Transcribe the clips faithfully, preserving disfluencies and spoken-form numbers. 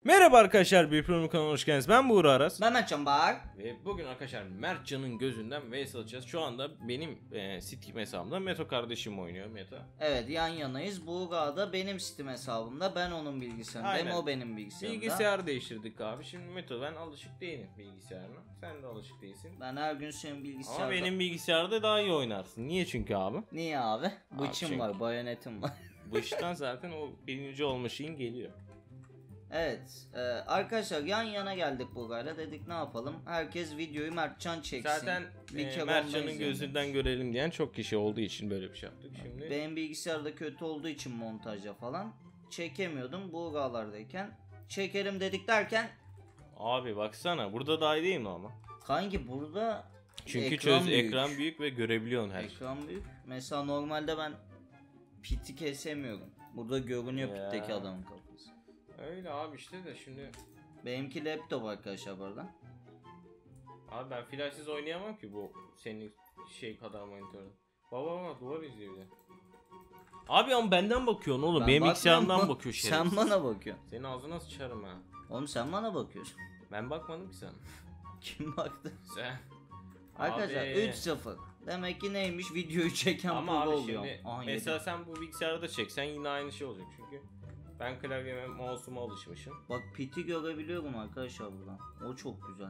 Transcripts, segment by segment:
Merhaba arkadaşlar, bir program kanalına hoş geldiniz. Ben Buğra Aras. Ben Mertcan Bağır. Ve bugün arkadaşlar Mertcan'ın gözünden V S alacağız. Şu anda benim e, Steam hesabımda Meto kardeşim oynuyor. Meto. Evet, yan yanayız. Buğra da benim Steam hesabımda. Ben onun bilgisayarındayım. O benim bilgisayarımda. Bilgisayar değiştirdik abi. Şimdi Meto, ben alışık değilim bilgisayarına. Sen de alışık değilsin. Ben her gün senin bilgisayarda. Ama benim bilgisayarda daha iyi oynarsın. Niye çünkü abi? Niye abi? Bıçım çünkü... var, bayonetim var. Bıçtan zaten o birinci olma şeyin geliyor. Evet e, arkadaşlar, yan yana geldik Buğra'yla, dedik ne yapalım, herkes videoyu Mertcan çeksin. Zaten e, Mertcan'ın gözünden görelim diyen çok kişi olduğu için böyle bir şey yaptık. Şimdi benim bilgisayarda kötü olduğu için montajda falan çekemiyordum, Buğra'lardayken çekelim dedik derken. Abi baksana, burada daha iyi değil mi ama? Kanki burada çünkü ekran çöz büyük. ekran büyük ve görebiliyorsun her şeyi. Ekran büyük. Mesela normalde ben piti kesemiyorum. Burada görünüyor ya. Pitteki adamın kafası. Öyle abi işte de şimdi. Benimki laptop arkadaşlar burada. Abi ben flashsız oynayamam ki bu senin şey kadar monitörde. Baba baba duvar izliyor bir de. Abi ama benden bakıyorsun oğlum. Ben benim bilgisayarımdan bakmıyorum. bakıyor şerefsiz. Sen bana bakıyorsun. Senin ağzına sıçarım ha. Oğlum sen bana bakıyorsun. Ben bakmadım ki sana. Kim baktı? Sen. Arkadaşlar Abi. üç sıfır. Demek ki neymiş, videoyu çeken ama pro abi oluyor. şimdi Aha, mesela yedim. sen bu bilgisayarda da çeksen yine aynı şey olacak çünkü. Ben klavyeme mouse'uma alışmışım. Bak piti görebiliyorum arkadaşlar buradan. O çok güzel.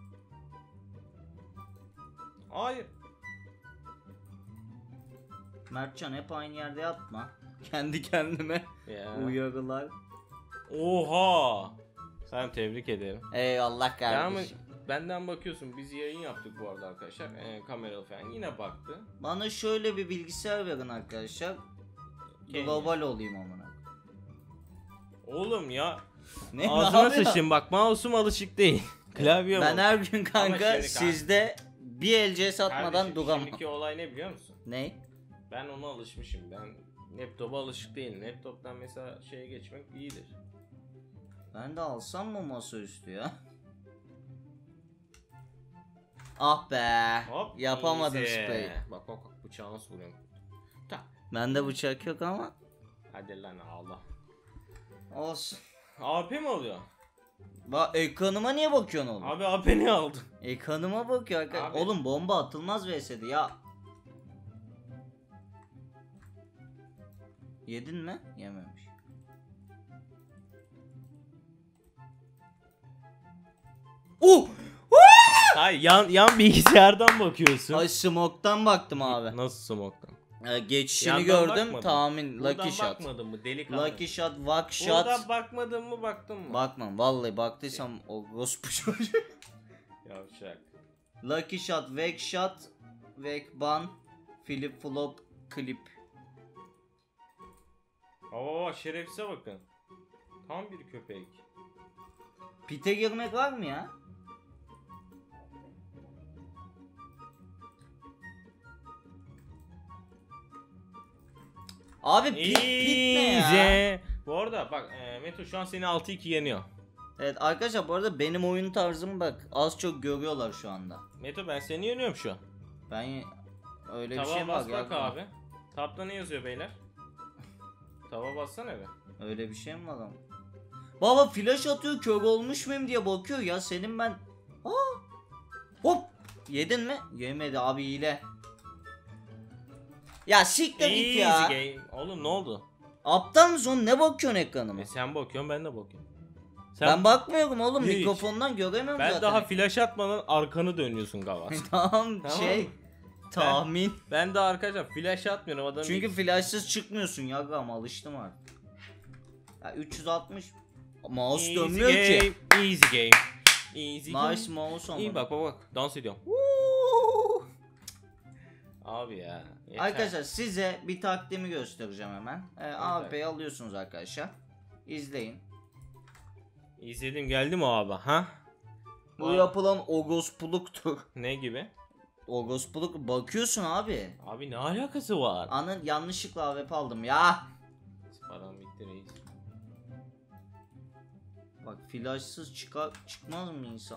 Hayır. Mertcan, hep aynı yerde yatma. Kendi kendime Ya. uyarılar. Oha. Sen tebrik ederim. Eyvallah Ya ama kardeşim. benden bakıyorsun, biz yayın yaptık bu arada arkadaşlar. Ee, kameralı falan yine baktı. Bana şöyle bir bilgisayar verin arkadaşlar. Kendi. Global olayım amına. Oğlum ya. Ne Ağzına yapıyorsun? sıçayım bak, mouse'um alışık değil. Klavye Ben var. her gün kanka şimdi sizde bir el C satmadan Kardeşim, duramam. şimdiki olay ne biliyor musun? Ne? Ben ona alışmışım. Ben laptopa alışık değilim. Laptoptan mesela şeye geçmek iyidir. Ben de alsam mı masaüstü ya? Ah be. Hop. Yapamadım easy. spray'i. Bak bak bak, bıçağı nasıl vuruyorum. Tak. Bende bıçak yok ama. Hadi lan Allah. Olsun. A P mi alıyor? Bak ekranıma niye bakıyorsun oğlum? Abi A P ne aldı? Ekranıma bakıyor arkadaş. Abi. Oğlum bomba atılmaz V S'de ya. Yedin mi? Yememiş. Uh! Hayır, yan yan bilgisayardan bakıyorsun. Ay smoke'tan baktım abi. Nasıl smoke'tan? Ee, geçişini Yandan gördüm, bakmadın. tahmin. Buradan Lucky shot. bakmadın mı delikanlı? Lucky shot, walk shot. Buradan bakmadın mı, baktın mı? Bakmam vallahi, baktıysam o gospu çocuğu. Yavşak. Lucky shot, wake shot, wake ban, flip flop, clip. Oo, şerefsize bakın. Tam bir köpek. Pite girmek var mı ya? Abi pit, pit ne ya? Easy. Bu arada bak e, Meto şu an seni altı iki yeniyor. Evet arkadaşlar, bu arada benim oyun tarzımı bak az çok görüyorlar şu anda. Meto, ben seni yeniyorum şu an. Ben öyle Tava bir şey bas var bak ya. abi. Tapta ne yazıyor beyler? Tava bassana be. Öyle bir şey mi var ama? Baba flash atıyor, kör olmuş muyum diye bakıyor ya senin ben. Aa! Hop! Yedin mi? Yemedi abi, hile. Ya siktir git ya. Easy game. Oğlum ne oldu? Aptal mısın? Ne bakıyorsun ekranıma? E sen bakıyorsun, ben de bakıyorum. Sen, Ben bakmıyorum oğlum, Hiç. mikrofondan göremiyorum ben zaten. daha flash atmadan arkanı dönüyorsun Gavas. Tamam Tamam şey mı? tahmin. Ben de arkadaşlar flash atmıyorum adam. Çünkü flashsız çıkmıyorsun ya, ama alıştım artık. Ya üç yüz altmış mouse Easy dönmüyor game, ki. Easy game. Easy game. Nice mouse ama. İyi bak bak bak, dans ediyorum. Abi ya. Yeter. Arkadaşlar size bir taktiğimi göstereceğim hemen. Ee, A P'yi alıyorsunuz arkadaşlar. İzleyin. İzledim, geldi mi abi ha? Bu Aa. yapılan ogospuluktur. Ne gibi? Ogospuluk bakıyorsun abi. Abi ne alakası var? Anın yanlışlıkla A W P aldım ya. Param bitti reis. Bak flashsız çıkar çıkmaz mı insan?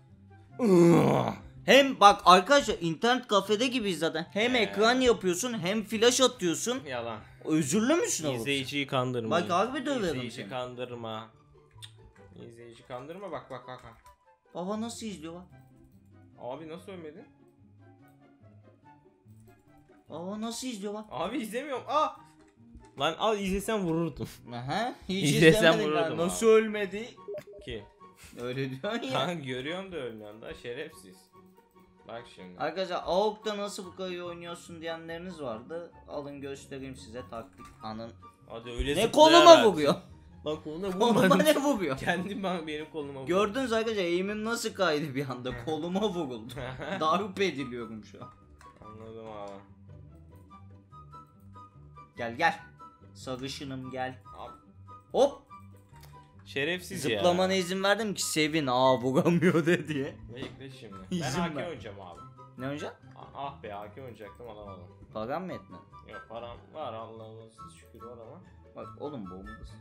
Hem bak arkadaşlar, internet kafede gibiyiz zaten. Hem Ee. ekran yapıyorsun hem flash atıyorsun. Yalan. Özürlü müsün oğlum? İzleyiciyi kandırma. Bak harbi döverim İzleyici seni. kandırma. İzleyici kandırma, bak bak bak. bak. Baba nasıl izliyor bak. Abi nasıl ölmedin? Baba nasıl izliyor bak. Abi izlemiyorum. Aa! Lan al, izlesen vururdum. Aha, hiç İzlesem izlemedim ben. vururdum Nasıl abi. ölmedi? Ki. Öyle diyorsun ya. Kanka görüyorum da ölmüyorsun da, şerefsiz. Bak şimdi. Arkadaşlar A O G'da nasıl bu kadar iyi oynuyorsun diyenleriniz vardı. Alın göstereyim size taktik. Anın. Hadi öyle Ne zıplaya koluma ver. vuruyor? Lan koluna Koluma vurmadım. ne vuruyor? Kendim ben benim koluma vurdu. Gördünüz arkadaşlar eğimim nasıl kaydı bir anda. Koluma vuruldu. Darp ediliyorum şu an. Anladım abi. Gel gel. Sarışınım gel. Abi, Hop. şerefsiz Zıplamana ya. izin verdim ki sevin aa vuramıyor de diye. Bekle şimdi. İzin Ben A K ver. oynayacağım abi. Ne oynayacaksın? Ah, ah be, A K oynayacaktım, alamadım. Param mı etmedi? Yok, param var, Allah'ımız şükür var ama. Bak oğlum bombası.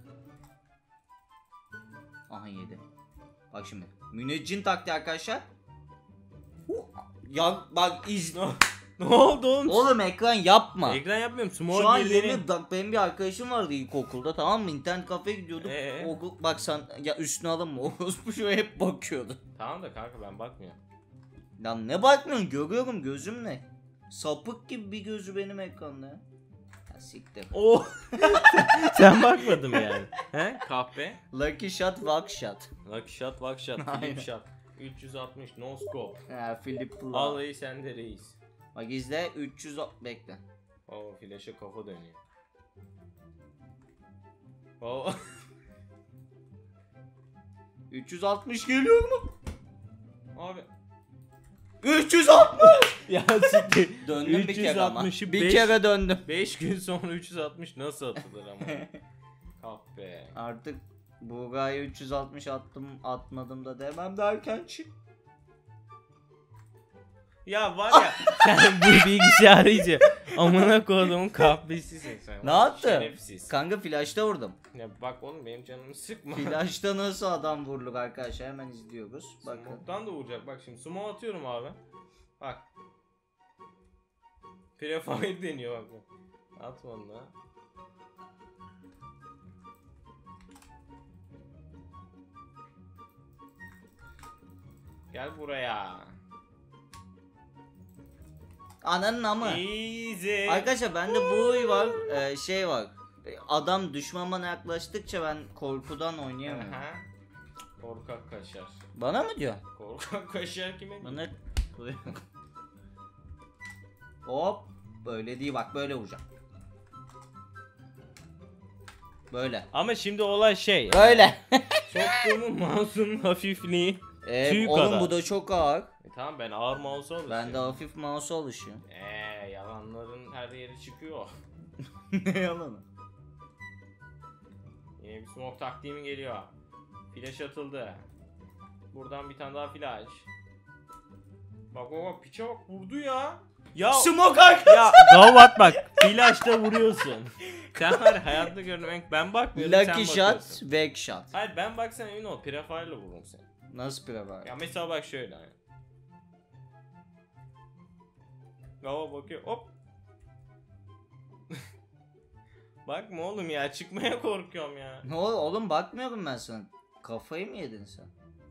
Aha yedi. Bak şimdi. Müneccin taktiği arkadaşlar. Uh, Ya bak iz. Ne oldu oğlum? Oğlum ekran yapma. Ekran yapmıyorum. Şu Small an girdiğini- yeni bak benim bir arkadaşım vardı ilkokulda, tamam mı? İnternet kafeye gidiyorduk. Ee? O, bak sen ya üstüne alınma. O bu şu hep bakıyordu. Tamam da kanka ben bakmıyorum. Lan ne bakmıyorsun? Görüyorum gözümle. Sapık gibi bir gözü benim ekranda ya. Ya siktir. Oo. Sen bakmadın yani. He? Kahpe. Lucky shot, walk shot. Lucky shot, back shot, Aynen. flip shot. üç yüz altmış no scope. Ha Philip Pula. Vallahi sende reis. Bak izle üç yüz o- bekle. Oo, flash'a kafa dönüyor. Oo. üç yüz altmış geliyor mu? Abi. üç yüz altmış. Ya siktir. Döndüm bir kere ama. üç yüz altmışı Bir beş kere döndüm. beş gün sonra üç yüz altmış nasıl atılır ama? Kahpe. Artık Buğra'ya üç yüz altmış attım atmadım da demem derken çık. Ya var ya sen bu bilgisayarı iyice amına koyduğumun kahpesisin sen. Ne yaptın? Şerefsiz. Kanka flash'ta vurdum. Ya bak oğlum, benim canımı sıkma. Flash'ta nasıl adam vurulur arkadaşlar, hemen izliyoruz. Bakın. Smoke'tan da vuracak, bak şimdi smoke atıyorum abi. Bak. Prefire deniyor bak. Atma onu da. Gel buraya. Ananın ama. Easy. Arkadaşlar bende bu oy var, e, şey var. Adam düşman bana yaklaştıkça ben korkudan oynayamıyorum. Aha. Korkak kaşar. Bana mı diyor? Korkak kaşar kime diyor? Bana hop böyle değil, bak böyle vuracağım. Böyle. Ama şimdi olay şey. Böyle. Soktuğumun mouse'un hafifliği. Ee, Tüy oğlum kadar. bu da çok ağır. E tamam, ben ağır mouse'a alışıyorum. Ben de hafif mouse'a alışıyorum. Eee yalanların her yeri çıkıyor. Ne yalanı? Yine bir smoke taktiğim geliyor. Flash atıldı. Buradan bir tane daha flash. Bak bak bak, piçe bak, vurdu ya. Ya Smoke arkadaş. ya gavat bak, flash'ta vuruyorsun. Sen var ya, hayatta gördüm en, ben bakmıyorum, sen Lucky bakıyorsun. shot, back shot. Hayır, ben baksan emin ol, prefire'la vururum seni. Nasıl preva? Ya mesela bak şöyle hani. Gava bakıyor, hop. Bakma oğlum ya, çıkmaya korkuyorum ya. Ne oldu oğlum, bakmıyorum ben sana. Kafayı mı yedin sen?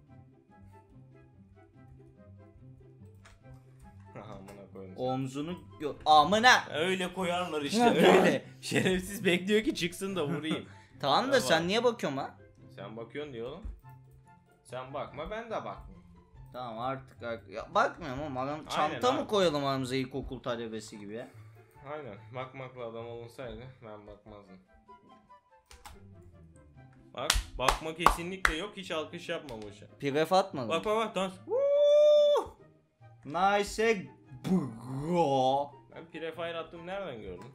Amına koyayım. Omzunu gö... Amına. Öyle koyarlar işte, öyle. Şerefsiz bekliyor ki çıksın da vurayım. Tamam da Tamam. sen niye bakıyorsun lan? Sen bakıyorsun diyor oğlum. Sen bakma, ben de bakmıyorum. Tamam artık, artık. Ya bakmıyorum ama aram çanta Aynen mı abi. koyalım aramıza ilkokul talebesi gibi ya? Aynen, bakmakla adam olunsaydı ben bakmazdım. Bak, bakma kesinlikle yok, hiç alkış yapma boşa. Pref atmadım. Bak bak bak, dans. Nice bro. Ben prefire attım, nereden gördün?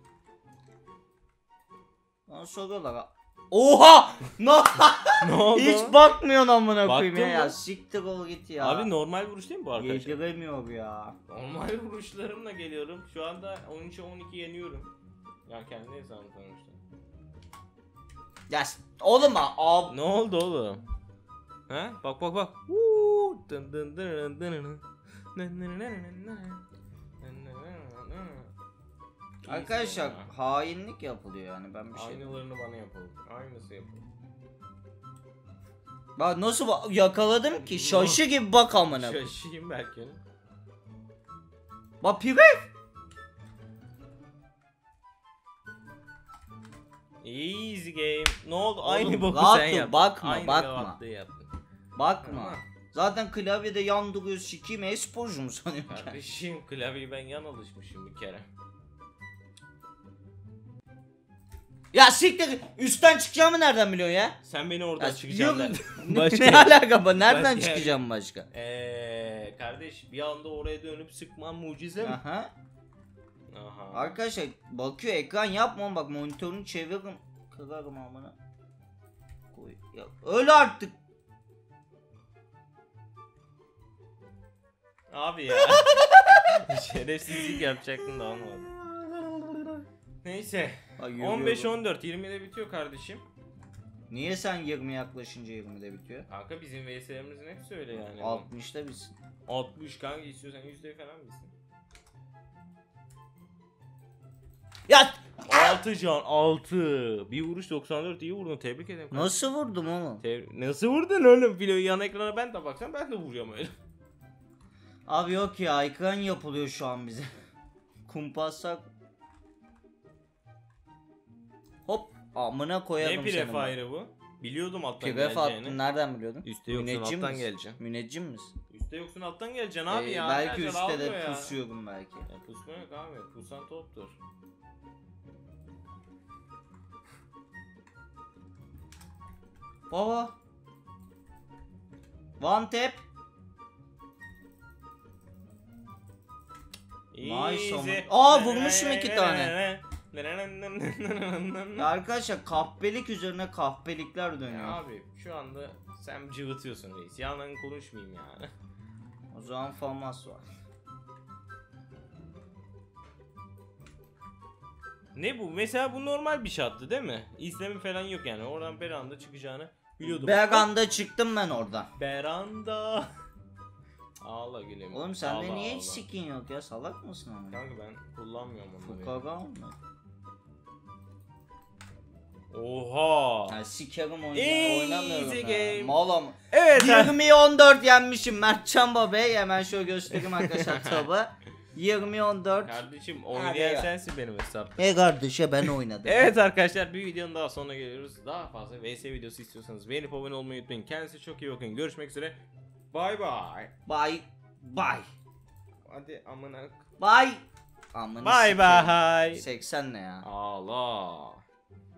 Bana soruyorlar. Oha! No! Ne oldu? Hiç bakmıyorsun amına koyayım Baktın ya. ya. mı? Siktir ol git ya. Abi normal vuruş değil mi bu arkadaşlar? Yediremiyor ya. Normal vuruşlarımla geliyorum. Şu anda on üçe on iki yeniyorum. Ya kendi hesabım sonuçta. Ya s- oğlum ha. Ab. Ne oldu oğlum? Ha? Bak bak bak. Woo! Dın dın dın dın dın. Nın nın nın nın nın. Nın nın nın nın. Arkadaşlar İyisin ya. hainlik yapılıyor yani, ben bir şey. Aynılarını bana yapalım. Aynısı yapalım. Bak nasıl ba- yakaladım ki şaşı gibi bak amına. Şaşayım belki. Bak pibe. Easy game. Ne oldu? Oğlum, Aynı boku rahat sen dur, yaptın. bakma, Aynı bakma. gavatlığı yaptın. Bakma. Ama Zaten klavyede yan duruyor sikiyim e-sporcu mu sanıyorum ki? kardeşim klavyeyi ben yan alışmışım bir kere. Ya siktir üstten çıkacağımı nereden biliyorsun ya? Sen beni oradan Ya, çıkacaksın yok- der. ne, Başka- ne alaka bu? Nereden Başka- çıkacağım başka? Eee kardeş bir anda oraya dönüp sıkman mucize mi? Aha. Aha. Arkadaşlar bakıyor ekran yapma bak monitörünü çeviririm. Kırarım amına. Koy. Ya, öyle artık. Abi ya. Şerefsizlik yapacaktın da olmadı. Neyse. Ay, yürüyorum. on beş on dört yirmide bitiyor kardeşim. Niye sen yirmi yaklaşınca yirmide bitiyor? Kanka bizim V S'lerimizin hepsi öyle yani. altmışta bitsin. altmış kanka istiyorsan yüzde falan bitsin. Ya altı can altı. Bir vuruş doksan dört iyi vurdun tebrik ederim. kanka. nasıl vurdum oğlum? Tebrik- Nasıl vurdun oğlum? Filoyu yan ekrana ben de baksam ben de vuruyorum öyle. Abi yok ya ekran yapılıyor şu an bize. Kumpassak. Hop amına koyarım Ne seni. prefire'ı bu? Biliyordum alttan Pref attın geleceğini. nereden biliyordun? Üste yoksun Müneccim alttan misin? geleceksin. Müneccim misin? Üste yoksun alttan geleceksin abi Ee, ya. belki Nerede üstte de almıyor ya. pusuyorum belki. Ya pusma yok abi. Pusan toptur. Baba. One tap. Nice ama. Easy. Aa, vurmuşum iki tane. Ya arkadaşlar kahpelik üzerine kahpelikler Ya dönüyor. abi şu anda sen cıvıtıyorsun reis. Yalan konuşmayayım yani. O zaman famas var. Ne bu? Mesela bu normal bir şattı değil mi? İzlemi falan yok yani. Oradan beranda çıkacağını biliyordum. Berganda çıktım ben oradan. Beranda. Ağla gülüm. Oğlum sende Ağla, niye hiç ağla. skin yok ya salak mısın ama? Kanka ben kullanmıyorum onu. Fukara mı? Oha. Ya sikerim Easy oyunu oynamıyorum game. ya. Malum. Evet. yirmi on dört yenmişim Mertcan Baba'yı. Hemen şöyle göstereyim arkadaşlar tabi. yirmi on dört. Kardeşim Hadi oynayan ya. sensin benim hesap. E kardeşe ben oynadım. Evet arkadaşlar bir videonun daha sonuna geliyoruz. Daha fazla V S videosu istiyorsanız beğenip abone olmayı unutmayın. Kendinize çok iyi bakın. Görüşmek üzere. Bye bye. Bye. Bye. Hadi amına. Bye. Amına Bye sikeyim. bye. seksen ne ya? Allah.